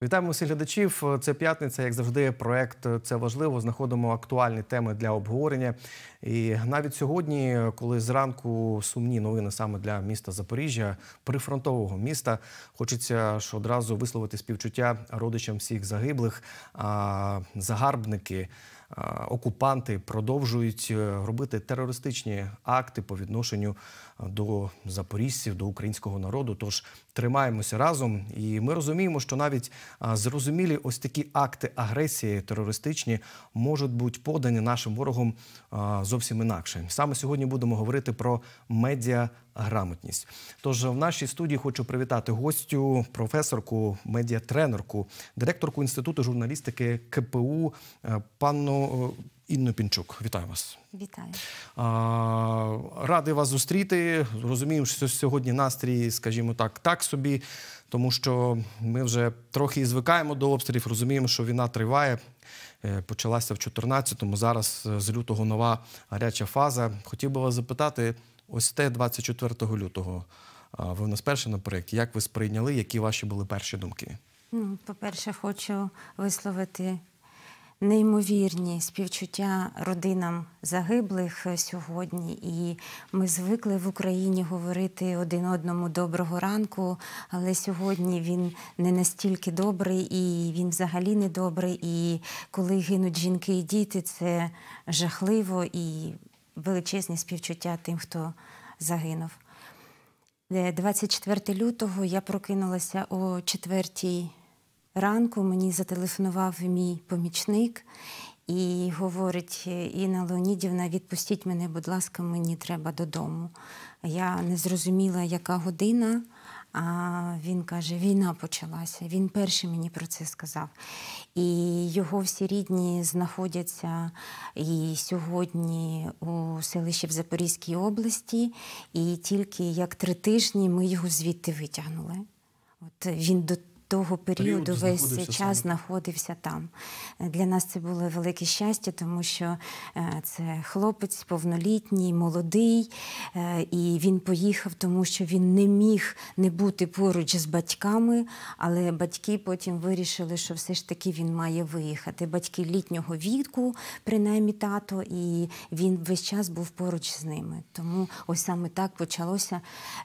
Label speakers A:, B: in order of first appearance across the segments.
A: Вітаємо всіх глядачів. Це п'ятниця, як завжди, проект «Це важливо». Знаходимо актуальні теми для обговорення. І навіть сьогодні, коли зранку сумні новини саме для міста Запоріжжя, прифронтового міста, хочеться ж одразу висловити співчуття родичам всіх загиблих. Загарбники, окупанти продовжують робити терористичні акти по відношенню до запоріжців, до українського народу. Тож тримаємося разом. І ми розуміємо, що навіть зрозумілі ось такі акти агресії терористичні можуть бути подані нашим ворогом зовсім інакше. Саме сьогодні будемо говорити про медіаграмотність. Тож в нашій студії хочу привітати гостю, професорку, медіатренерку, директорку Інституту журналістики КПУ пану Інну Пінчук. Вітаю вас.
B: Вітаю.
A: Радий вас зустріти. Розумію, що сьогодні настрій, скажімо так собі, тому що ми вже трохи звикаємо до обстрілів, розуміємо, що війна триває. Почалася в 2014-му, зараз з лютого нова гаряча фаза. Хотів би вас запитати, ось те 24 лютого, ви у нас перші на проєкті, як ви сприйняли, які ваші були перші думки?
B: По-перше, хочу висловити неймовірні співчуття родинам загиблих сьогодні. І ми звикли в Україні говорити один одному «доброго ранку», але сьогодні він не настільки добрий, і він взагалі не добрий. І коли гинуть жінки і діти, це жахливо і величезні співчуття тим, хто загинув. 24 лютого я прокинулася о 4-й ранку, мені зателефонував мій помічник і говорить: «Інна Леонідівна, відпустіть мене, будь ласка, мені треба додому». Я не зрозуміла, яка година, а він каже: «Війна почалася». Він перший мені про це сказав. І його всі рідні знаходяться і сьогодні у селищі в Запорізькій області, і тільки як 3 тижні ми його звідти витягнули. От він до того періоду весь час знаходився там. Для нас це було велике щастя, тому що це хлопець повнолітній, молодий, і він поїхав, тому що він не міг не бути поруч з батьками, але батьки потім вирішили, що все ж таки він має виїхати. Батьки літнього віку, принаймні тато, і він весь час був поруч з ними. Тому ось саме так почалося.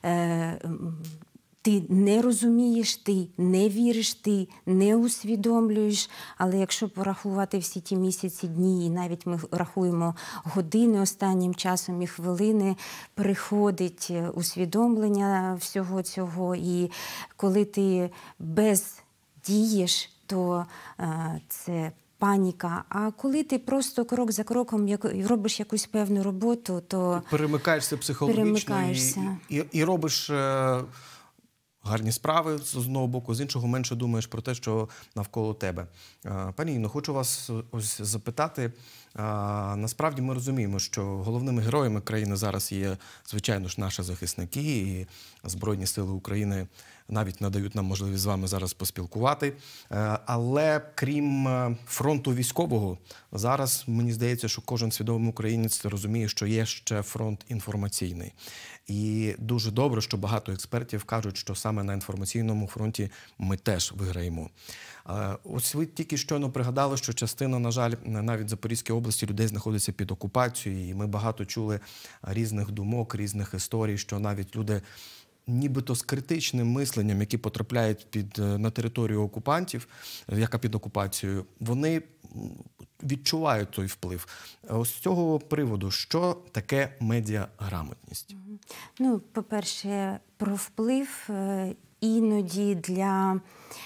B: Ти не розумієш, ти не віриш, ти не усвідомлюєш, але якщо порахувати всі ті місяці, дні, і навіть ми рахуємо години останнім часом і хвилини, приходить усвідомлення всього цього, і коли ти бездієш, то це паніка. А коли ти просто крок за кроком робиш якусь певну роботу, то
A: перемикаєшся психологічно і робиш гарні справи з одного боку, з іншого менше думаєш про те, що навколо тебе. Пані Інно, хочу вас ось запитати. Насправді ми розуміємо, що головними героями країни зараз є, звичайно ж, наші захисники, і Збройні сили України навіть надають нам можливість з вами зараз поспілкувати. Але крім фронту військового, зараз мені здається, що кожен свідомий українець розуміє, що є ще фронт інформаційний. І дуже добре, що багато експертів кажуть, що саме на інформаційному фронті ми теж виграємо. Ось ви тільки щойно пригадали, що частина, на жаль, навіть в Запорізькій області людей знаходиться під окупацією, і ми багато чули різних думок, різних історій, що навіть люди нібито з критичним мисленням, які потрапляють на територію окупантів, яка під окупацією, вони відчувають той вплив. Ось з цього приводу, що таке медіаграмотність?
B: По-перше, про вплив іноді для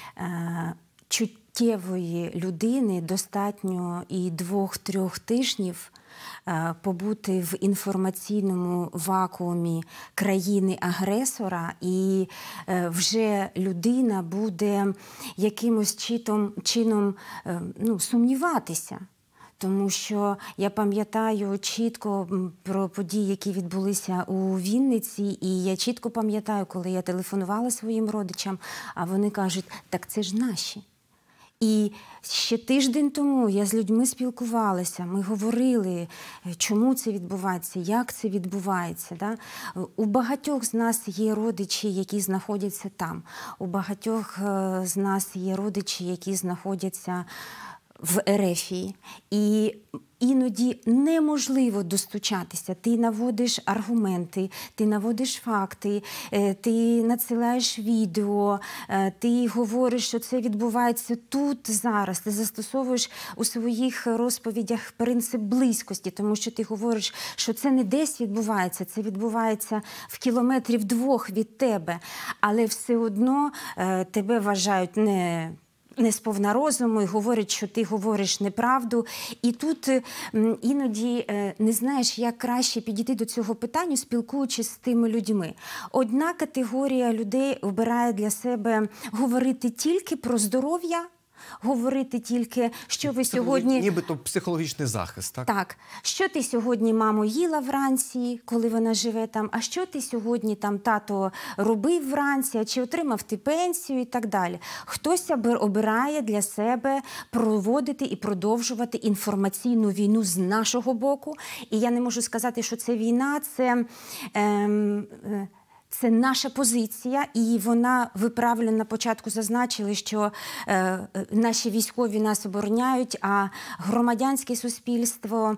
B: чуттєвої людини достатньо і 2-3 тижнів побути в інформаційному вакуумі країни-агресора, і вже людина буде якимось чином сумніватися. Тому що я пам'ятаю чітко про події, які відбулися у Вінниці, і я чітко пам'ятаю, коли я телефонувала своїм родичам, а вони кажуть: «Так це ж наші». І ще тиждень тому я з людьми спілкувалася, ми говорили, чому це відбувається, як це відбувається. Да? У багатьох з нас є родичі, які знаходяться там. У багатьох з нас є родичі, які знаходяться в Ерефії. І іноді неможливо достучатися. Ти наводиш аргументи, ти наводиш факти, ти надсилаєш відео, ти говориш, що це відбувається тут, зараз. Ти застосовуєш у своїх розповідях принцип близькості, тому що ти говориш, що це не десь відбувається, це відбувається в кілометрів 2 від тебе. Але все одно тебе вважають не сповна розуму і говорять, що ти говориш неправду. І тут іноді не знаєш, як краще підійти до цього питання, спілкуючись з тими людьми. Одна категорія людей обирає для себе говорити тільки про здоров'я, говорити тільки, що ви сьогодні...
A: Нібито психологічний захист, так?
B: Так. Що ти сьогодні, мамо, їла вранці, коли вона живе там, а що ти сьогодні, там, тато, робив вранці, а чи отримав ти пенсію і так далі. Хтось обирає для себе проводити і продовжувати інформаційну війну з нашого боку. І я не можу сказати, що це війна, це наша позиція, і вона, ви правильно на початку зазначили, що наші військові нас обороняють, а громадянське суспільство,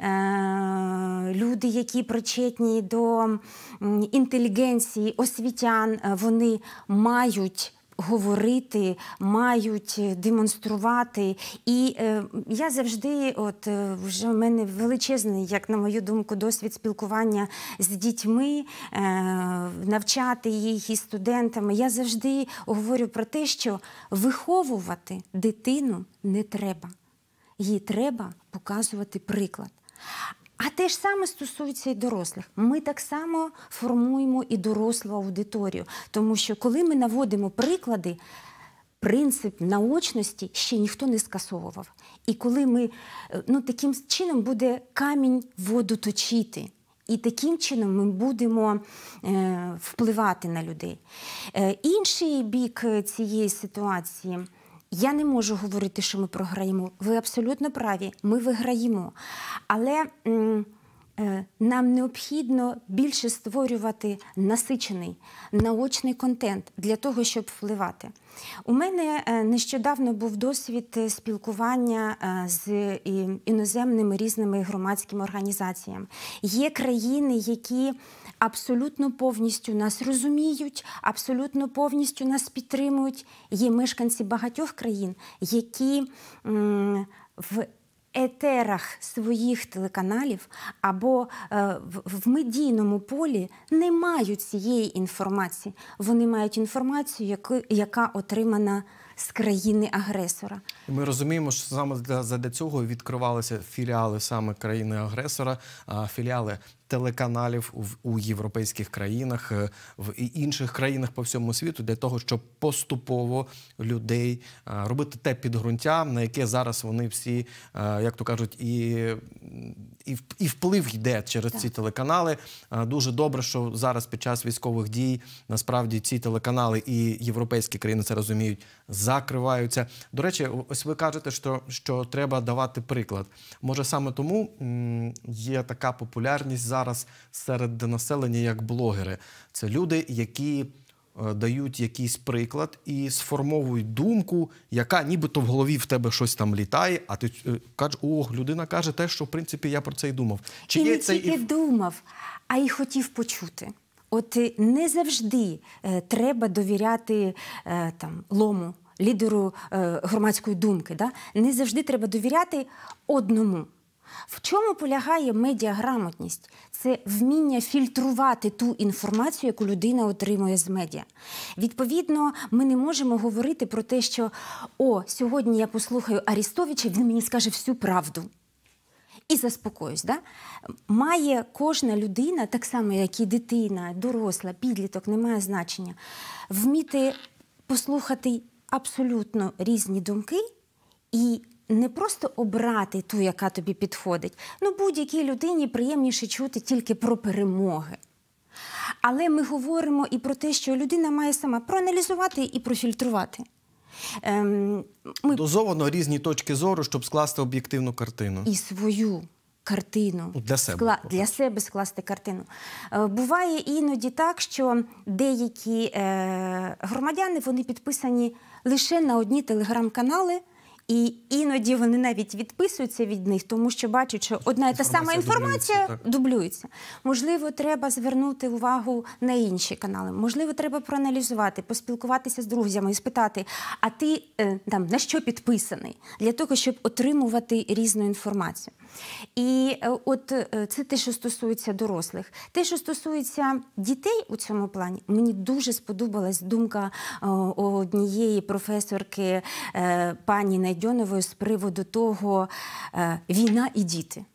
B: люди, які причетні до інтелігенції, освітян, вони мають говорити, мають демонструвати. І я завжди, вже в мене величезний, як на мою думку, досвід спілкування з дітьми, навчати їх і студентами. Я завжди говорю про те, що виховувати дитину не треба. Їй треба показувати приклад. А те ж саме стосується і дорослих. Ми так само формуємо і дорослу аудиторію. Тому що коли ми наводимо приклади, принцип наочності ще ніхто не скасовував. І коли ми, таким чином буде камінь воду точити. І таким чином ми будемо впливати на людей. Інший бік цієї ситуації – я не можу говорити, що ми програємо. Ви абсолютно праві, ми виграємо. Але нам необхідно більше створювати насичений, наочний контент для того, щоб впливати. У мене нещодавно був досвід спілкування з іноземними різними громадськими організаціями. Є країни, які абсолютно повністю нас розуміють, абсолютно повністю нас підтримують. Є мешканці багатьох країн, які в етерах своїх телеканалів або в медійному полі не мають цієї інформації. Вони мають інформацію, яка отримана з країни-агресора.
A: Ми розуміємо, що саме для цього відкривалися філіали саме країни-агресора, філіали телеканалів у європейських країнах, в інших країнах по всьому світу, для того, щоб поступово людей робити те підґрунтя, на яке зараз вони всі, як то кажуть, і вплив йде через ці телеканали. Дуже добре, що зараз під час військових дій насправді ці телеканали і європейські країни це розуміють, закриваються. До речі, ось ви кажете, що треба давати приклад. Може саме тому є така популярність зараз серед населення, як блогери. Це люди, які дають якийсь приклад і сформовують думку, яка нібито в голові в тебе щось там літає, а ти кажеш, людина каже те, що в принципі я про це й думав.
B: Чи і не тільки думав, а й хотів почути. От не завжди треба довіряти лому, лідеру громадської думки. Да? Не завжди треба довіряти одному. В чому полягає медіаграмотність? Це вміння фільтрувати ту інформацію, яку людина отримує з медіа. Відповідно, ми не можемо говорити про те, що сьогодні я послухаю Арістовича, він мені скаже всю правду. І заспокоюсь. Да? Має кожна людина, так само, як і дитина, доросла, підліток, не має значення, вміти послухати абсолютно різні думки і не просто обрати ту, яка тобі підходить. Будь-якій людині приємніше чути тільки про перемоги. Але ми говоримо і про те, що людина має сама проаналізувати і профільтрувати.
A: Дозовано різні точки зору, щоб скласти об'єктивну картину.
B: І свою картину. Для себе скласти картину. Буває іноді так, що деякі громадяни, вони підписані лише на одні телеграм-канали, і іноді вони навіть відписуються від них, тому що бачать, що одна і та сама інформація дублюється. Можливо, треба звернути увагу на інші канали. Можливо, треба проаналізувати, поспілкуватися з друзями і спитати, а ти на що підписаний? Для того, щоб отримувати різну інформацію. І от це те, що стосується дорослих. Те, що стосується дітей у цьому плані, мені дуже сподобалась думка однієї професорки пані Найдьонової з приводу того «війна і діти».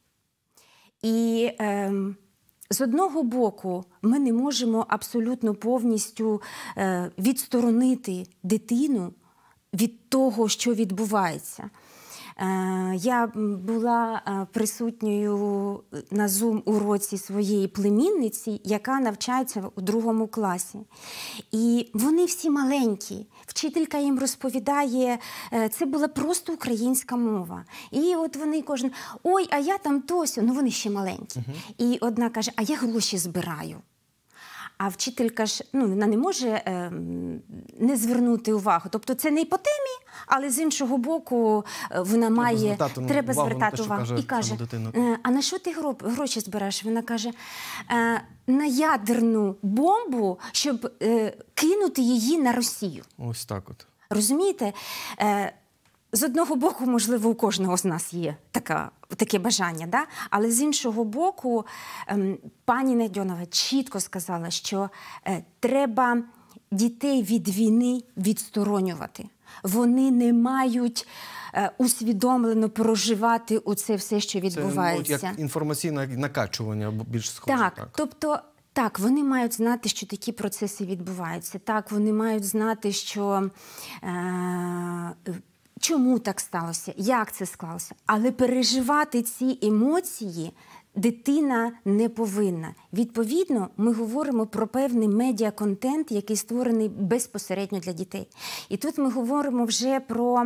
B: І з одного боку ми не можемо абсолютно повністю відсторонити дитину від того, що відбувається. Я була присутньою на Zoom-уроці своєї племінниці, яка навчається у 2 класі. І вони всі маленькі. Вчителька їм розповідає, це була просто українська мова. І от вони кожен, ой, а я там тосю, ну вони ще маленькі. І одна каже, а я гроші збираю. А вчителька ж, вона не може не звернути увагу. Тобто це не по темі, але з іншого боку вона має, треба звертати увагу. І каже, а на що ти гроші збираєш? Вона каже, на ядерну бомбу, щоб кинути її на Росію.
A: Ось так от.
B: Розумієте? З одного боку, можливо, у кожного з нас є таке бажання, да? Але з іншого боку, пані Найдьонова чітко сказала, що треба дітей від війни відсторонювати. Вони не мають усвідомлено проживати у це все, що відбувається.
A: Це як інформаційне накачування більш схоже.
B: Так, тобто, так, вони мають знати, що такі процеси відбуваються. Так, вони мають знати, що чому так сталося, як це склалося. Але переживати ці емоції дитина не повинна. Відповідно, ми говоримо про певний медіаконтент, який створений безпосередньо для дітей. І тут ми говоримо вже про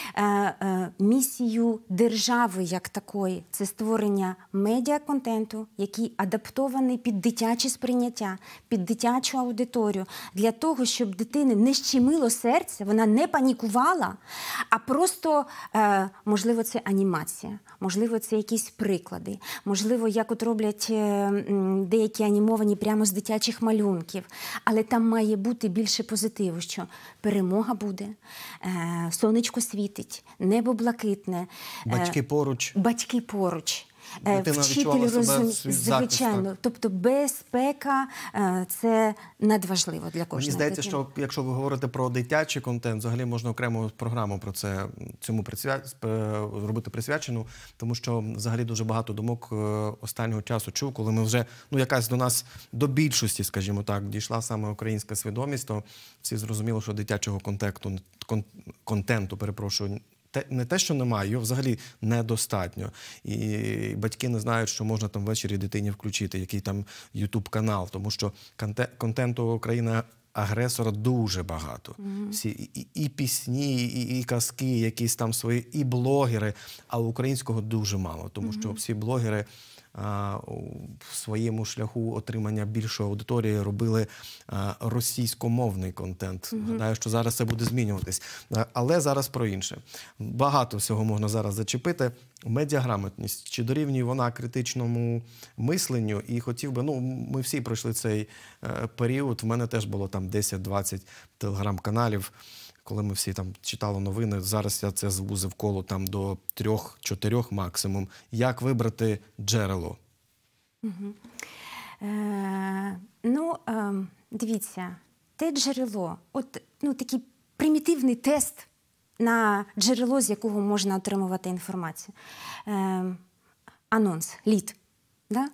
B: місію держави як такої. Це створення медіаконтенту, який адаптований під дитяче сприйняття, під дитячу аудиторію, для того, щоб дитини не щемило серце, вона не панікувала, а просто, можливо, це анімація, можливо, це якісь приклади, можливо, як от роблять деякі анімовані прямо з дитячих малюнків. Але там має бути більше позитиву, що перемога буде, сонечко світить, небо блакитне.
A: Батьки поруч.
B: Батьки поруч.
A: Вчитель розуміє,
B: звичайно. Тобто безпека – це надважливо для кожного.
A: Мені здається, що якщо ви говорите про дитячий контент, взагалі можна окрему програму про це, цьому робити присвячену, тому що взагалі дуже багато думок останнього часу чув, коли ми вже, якась до нас, до більшості, скажімо так, дійшла саме українська свідомість, то всі зрозуміло, що дитячого контенту, не те, що немає, його взагалі недостатньо. І батьки не знають, що можна там ввечері дитині включити, який там YouTube-канал, тому що контенту країни-агресора дуже багато. Всі і пісні, і казки, якісь там свої, і блогери, а українського дуже мало, тому що всі блогери в своєму шляху отримання більшої аудиторії робили російськомовний контент. Гадаю, що зараз це буде змінюватись. Але зараз про інше. Багато всього можна зараз зачепити. Медіаграмотність. Чи дорівнює вона критичному мисленню? І хотів би, ми всі пройшли цей період. В мене теж було там 10-20 телеграм-каналів. Коли ми всі там читали новини, зараз я це звузив коло там до 3-4 максимум. Як вибрати джерело?
B: Дивіться, те джерело, такий примітивний тест на джерело, з якого можна отримувати інформацію. Анонс, лід. Да?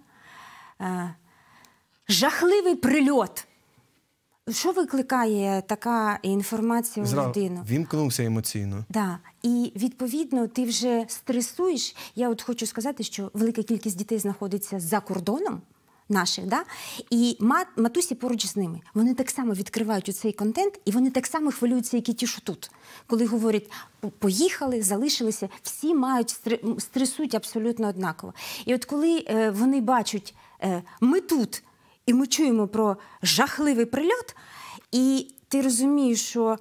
B: Жахливий прильот. Що викликає така інформація у людину?
A: Вімкнувся емоційно.
B: Да. І, відповідно, ти вже стресуєш. Я от хочу сказати, що велика кількість дітей знаходиться за кордоном, наших, да? І матусі поруч з ними. Вони так само відкривають у цей контент, і вони так само хвилюються, як і ті, що тут. Коли говорять, поїхали, залишилися, всі стресують абсолютно однаково. І от коли вони бачать, ми тут, і ми чуємо про жахливий прильот, і ти розумієш, що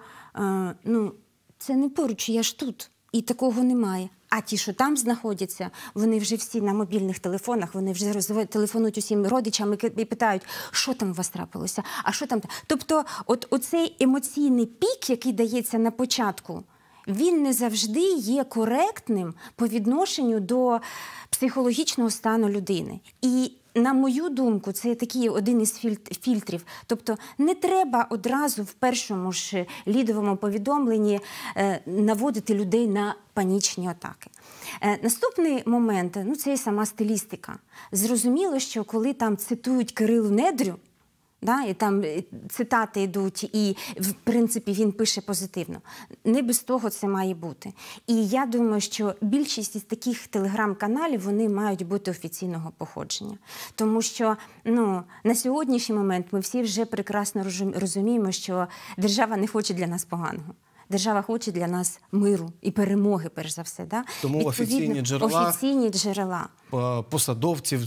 B: це не поруч, я ж тут, і такого немає. А ті, що там знаходяться, вони вже всі на мобільних телефонах, вони вже телефонують усім родичам і питають, що там у вас трапилося, а що там. Тобто оцей емоційний пік, який дається на початку, він не завжди є коректним по відношенню до психологічного стану людини. І, на мою думку, це такий один із фільтрів. Тобто не треба одразу в першому ж лідовому повідомленні наводити людей на панічні атаки. Наступний момент – це і сама стилістика. Зрозуміло, що коли там цитують Кирилу Недрю, да, і там цитати йдуть, і, в принципі, він пише позитивно. Не без того це має бути. І я думаю, що більшість із таких телеграм-каналів, вони мають бути офіційного походження. Тому що, на сьогоднішній момент ми всі вже прекрасно розуміємо, що держава не хоче для нас поганого. Держава хоче для нас миру і перемоги, перш за все. Да?
A: Тому офіційні
B: джерела.
A: Посадовців,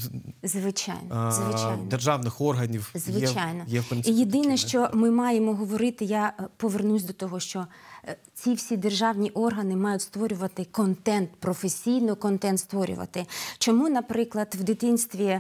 B: звичайно.
A: Державних органів є в принципі.
B: І єдине, що ми маємо говорити, я повернусь до того, що ці всі державні органи мають створювати контент, професійно контент створювати. Чому, наприклад, в дитинстві,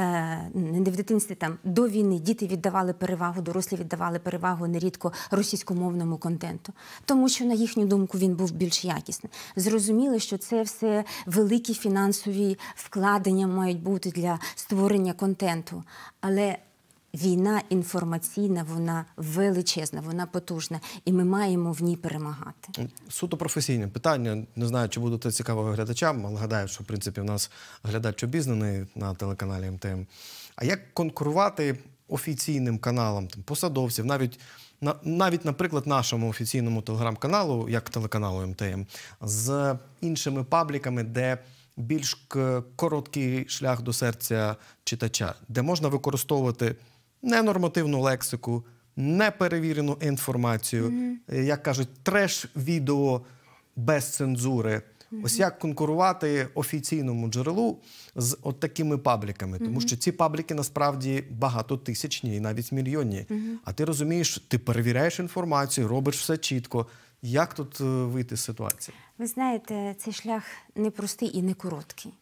B: не в дитинстві, там, до війни діти віддавали перевагу, дорослі віддавали перевагу нерідко російськомовному контенту? Тому що, на їхню думку, він був більш якісний. Зрозуміло, що це все великі фінансові вкладення мають бути для створення контенту. Але війна інформаційна, вона величезна, вона потужна, і ми маємо в ній перемагати.
A: Суто професійне питання. Не знаю, чи буде це цікаво глядачам, але гадаю, що, в принципі, в нас глядач обізнаний на телеканалі МТМ. А як конкурувати офіційним каналам, посадовців, навіть, наприклад, нашому офіційному телеграм-каналу, як телеканалу МТМ, з іншими пабліками, де більш короткий шлях до серця читача, де можна використовувати ненормативну лексику, неперевірену інформацію, як кажуть, треш-відео без цензури. Ось як конкурувати офіційному джерелу з от такими пабліками. Тому що ці пабліки насправді багатотисячні і навіть мільйонні. А ти розумієш, ти перевіряєш інформацію, робиш все чітко. Як тут вийти з ситуації?
B: Ви знаєте, цей шлях непростий і не короткий.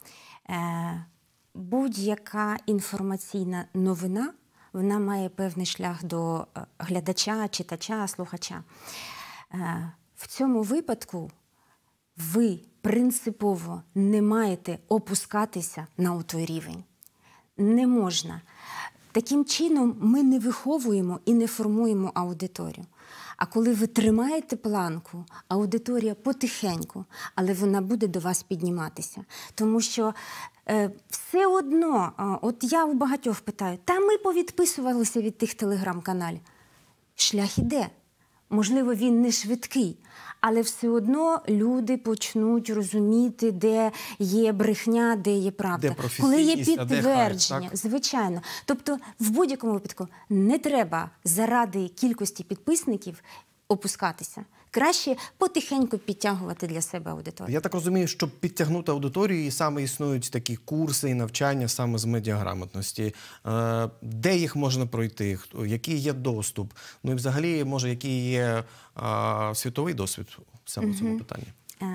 B: Будь-яка інформаційна новина, вона має певний шлях до глядача, читача, слухача. В цьому випадку ви принципово не маєте опускатися на той рівень. Не можна. Таким чином ми не виховуємо і не формуємо аудиторію. А коли ви тримаєте планку, аудиторія потихеньку, але вона буде до вас підніматися. Тому що все одно, от я у багатьох питаю, та ми повідписувалися від тих телеграм-каналів. Шлях іде. Можливо, він не швидкий, але все одно люди почнуть розуміти, де є брехня, де є правда.
A: Де професійність,
B: коли є підтвердження,
A: хайп, так?
B: Звичайно. Тобто, в будь-якому випадку не треба заради кількості підписників опускатися. Краще потихеньку підтягувати для себе аудиторію.
A: Я так розумію, щоб підтягнути аудиторію, і саме існують такі курси і навчання саме з медіаграмотності. Де їх можна пройти? Який є доступ? Ну і взагалі, може, який є світовий досвід саме в цьому питанні?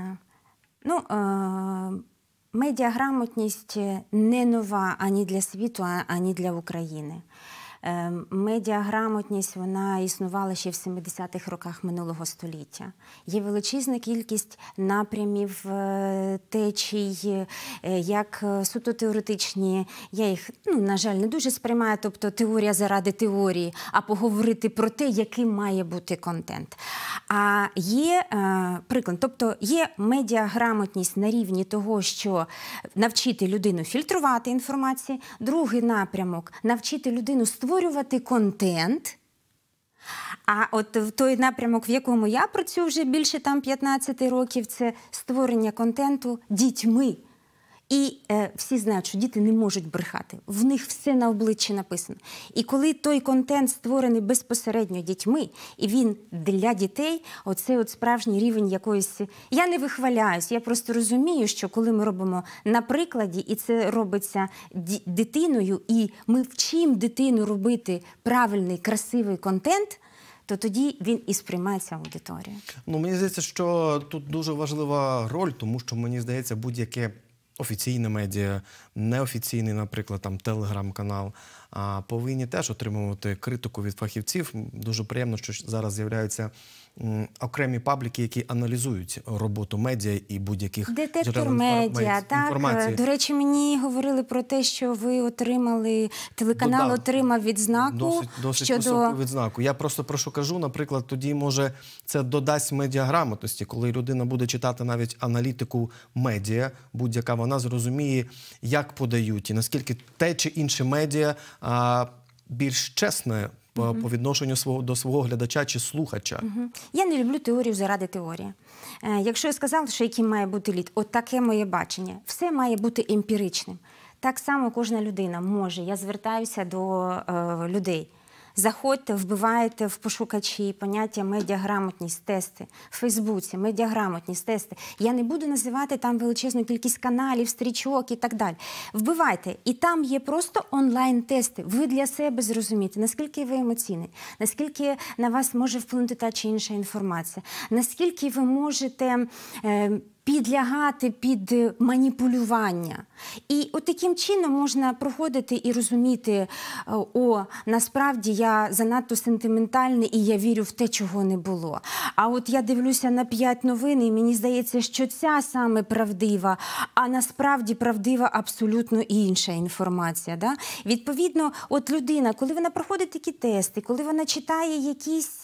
B: Медіаграмотність не нова ані для світу, ані для України. Медіаграмотність, вона існувала ще в 70-х роках минулого століття. Є величезна кількість напрямів, течій, як суто теоретичні. Я їх, на жаль, не дуже сприймаю, тобто теорія заради теорії, а поговорити про те, яким має бути контент. А є приклад, тобто є медіаграмотність на рівні того, що навчити людину фільтрувати інформацію, другий напрямок – навчити людину створювати контент. А от в той напрямок, в якому я працюю вже більше 15 років, це створення контенту дітьми. І всі знають, що діти не можуть брехати. В них все на обличчі написано. І коли той контент створений безпосередньо дітьми, і він для дітей, оце от справжній рівень якоїсь... Я не вихваляюсь, я просто розумію, що коли ми робимо на прикладі, і це робиться дитиною, і ми вчимо дитину робити правильний, красивий контент, то тоді він і сприймається аудиторією.
A: Ну, мені здається, що тут дуже важлива роль, тому що, мені здається, будь-яке офіційне медіа, неофіційний, наприклад, там телеграм-канал, повинні теж отримувати критику від фахівців. Дуже приємно, що зараз з'являються окремі пабліки, які аналізують роботу медіа і будь-яких
B: Детектор медіа, так. До речі, мені говорили про те, що ви отримали, телеканал отримав відзнаку.
A: Досить високу відзнаку. Я просто про що кажу, наприклад, тоді, може, це додасть медіаграмотності, коли людина буде читати навіть аналітику медіа, будь-яка, вона зрозуміє, як подають, і наскільки те чи інше медіа більш чесне по відношенню до свого глядача чи слухача.
B: Я не люблю теорію заради теорії. Якщо я сказала, що яким має бути лід, от таке моє бачення. Все має бути емпіричним. Так само кожна людина може. Я звертаюся до людей. Заходьте, вбивайте в пошукачі поняття медіаграмотність, тести. В Фейсбуці медіаграмотність, тести. Я не буду називати там величезну кількість каналів, стрічок і так далі. Вбивайте. І там є просто онлайн-тести. Ви для себе зрозумієте, наскільки ви емоційний, наскільки на вас може вплинути та чи інша інформація, наскільки ви можете підлягати під маніпулювання. І от таким чином можна проходити і розуміти, насправді я занадто сентиментальний і я вірю в те, чого не було. А от я дивлюся на 5 новин і мені здається, що ця саме правдива, а насправді правдива абсолютно інша інформація. Да? Відповідно, от людина, коли вона проходить такі тести, коли вона читає якісь,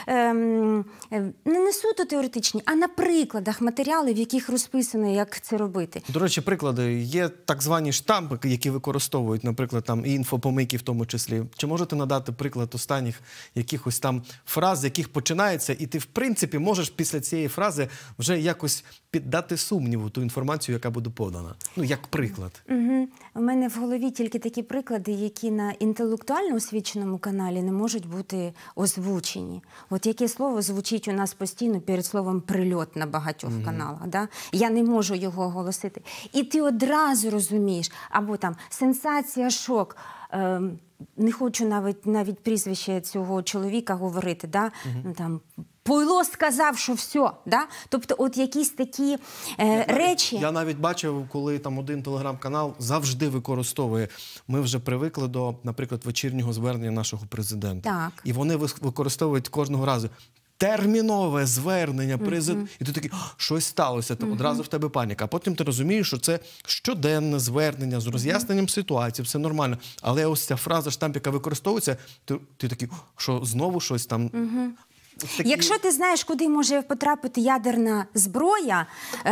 B: не суто теоретичні, а на прикладах матеріали, в яких розписано, як це робити.
A: До речі, приклади. Є так звані штампи, які використовують, наприклад, там і інфопомийки в тому числі. Чи можете надати приклад останніх якихось там фраз, з яких починається, і ти, в принципі, можеш після цієї фрази вже якось піддати сумніву ту інформацію, яка буде подана? Ну, як приклад.
B: У мене в голові тільки такі приклади, які на інтелектуально освіченому каналі не можуть бути озвучені. От яке слово звучить у нас постійно перед словом «прильот» на багатьох каналах. Да? Я не можу його оголосити. І ти одразу розумієш, або там сенсація, шок. Не хочу навіть прізвище цього чоловіка говорити, да? Там, Пойло сказав, що все. Да? Тобто от якісь такі речі...
A: Я навіть бачив, коли там один телеграм-канал завжди використовує. Ми вже привикли до, наприклад, вечірнього звернення нашого президента.
B: Так.
A: І вони використовують кожного разу. Термінове звернення президента. І ти такий, щось сталося, одразу в тебе паніка. А потім ти розумієш, що це щоденне звернення з роз'ясненням ситуації, все нормально. Але ось ця фраза, штамп, яка використовується, ти такий, що знову щось там...
B: Якщо ти знаєш, куди може потрапити ядерна зброя,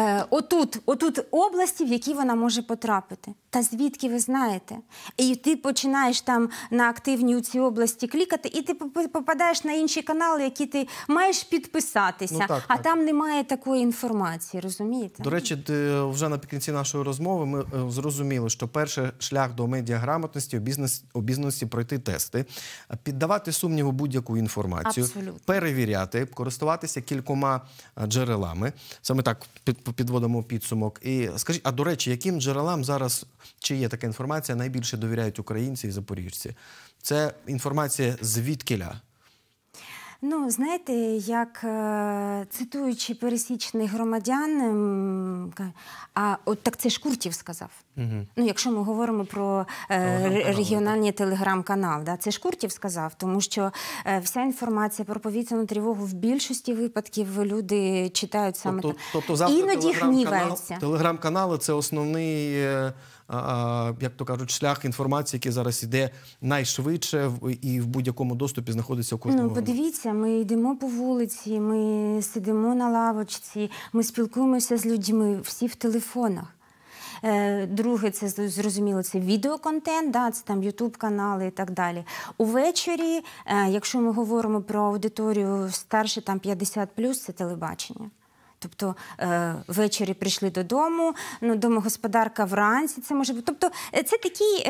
B: отут області, в які вона може потрапити. Та звідки ви знаєте? І ти починаєш там на активні у цій області клікати, і ти попадаєш на інші канали, які ти маєш підписатися, а там немає такої інформації, розумієте?
A: До речі, вже наприкінці нашої розмови ми зрозуміли, що перший шлях до медіаграмотності, обізнаності пройти тести, піддавати сумніву будь-яку інформацію, перевіряти, користуватися кількома джерелами. Саме так підводимо підсумок. І скажіть, а до речі, яким джерелам зараз, чи є така інформація, найбільше довіряють українці і запоріжці? Це інформація звідкіля?
B: Ну, знаєте, як цитуючи пересічних громадян, от так це ж Куртів сказав. Ну, якщо ми говоримо про регіональний телеграм-канал, да, це ж Куртів сказав, тому що вся інформація про повітряну тривогу в більшості випадків люди читають саме так.
A: Тобто
B: іноді гніваються.
A: Телеграм-канали – це основний, як то кажуть, шлях інформації, який зараз йде найшвидше і в будь-якому доступі знаходиться у кожному.
B: Ну, подивіться, ми йдемо по вулиці, ми сидимо на лавочці, ми спілкуємося з людьми, всі в телефонах. Друге, це, зрозуміло, це відеоконтент, да, це там ютуб-канали і так далі. Увечері, якщо ми говоримо про аудиторію старше там 50+, це телебачення. Тобто ввечері прийшли додому, ну, домогосподарка вранці це може бути. Тобто це такі,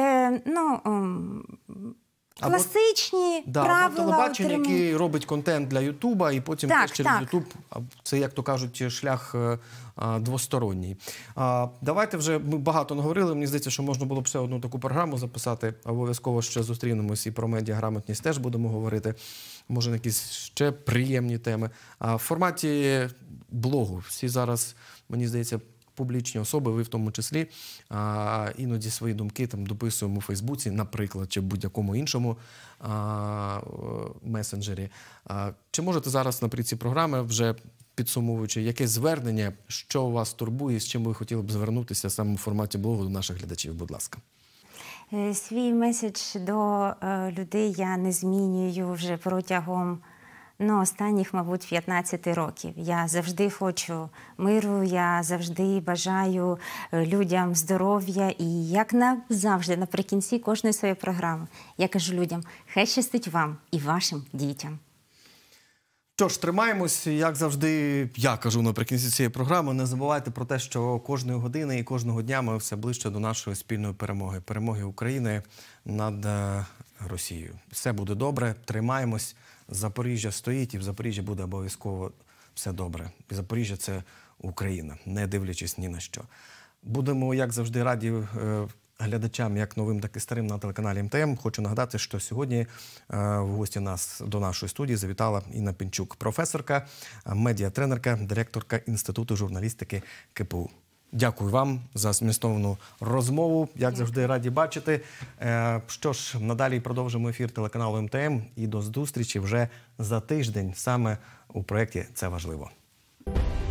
B: класичні правила.
A: Або телебачення, який робить контент для Ютуба, і потім теж через Ютуб, це, як то кажуть, шлях двосторонній. Давайте вже, ми багато наговорили, мені здається, що можна було б ще одну таку програму записати, обов'язково ще зустрінемось і про медіаграмотність теж будемо говорити, може на якісь ще приємні теми. В форматі блогу всі зараз, мені здається, публічні особи, ви в тому числі, іноді свої думки там дописуємо у Фейсбуці, наприклад, чи в будь-якому іншому месенджері. Чи можете зараз наприкінці програми, вже підсумовуючи, якесь звернення, що вас турбує, з чим ви хотіли б звернутися саме у форматі блогу до наших глядачів, будь ласка?
B: Свій меседж до людей я не змінюю вже протягом останніх, мабуть, 15 років. Я завжди хочу миру, я завжди бажаю людям здоров'я. І як завжди, наприкінці кожної своєї програми, я кажу людям, хай щастить вам і вашим дітям.
A: Що ж, тримаємось, як завжди, я кажу наприкінці цієї програми, не забувайте про те, що кожної години і кожного дня ми все ближче до нашої спільної перемоги. Перемоги України над Росією. Все буде добре, тримаємось. Запоріжжя стоїть, і в Запоріжжі буде обов'язково все добре. І Запоріжжя – це Україна, не дивлячись ні на що. Будемо, як завжди, раді глядачам, як новим, так і старим, на телеканалі МТМ. Хочу нагадати, що сьогодні в гості до нашої студії завітала Інна Пінчук, професорка, медіатренерка, директорка Інституту журналістики КПУ. Дякую вам за змістовну розмову. Як завжди, раді бачити. Що ж, надалі продовжимо ефір телеканалу МТМ. І до зустрічі вже за тиждень саме у проєкті «Це важливо».